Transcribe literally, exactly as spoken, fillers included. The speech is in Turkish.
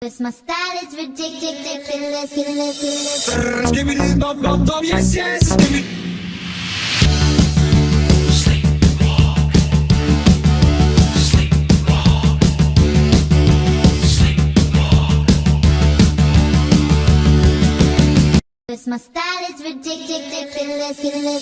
'Cause my style is ridiculous, ridiculous, ridiculous. Give me the dum dum dum, yes yes. Give me. Cause my style is ridiculous, ridiculous.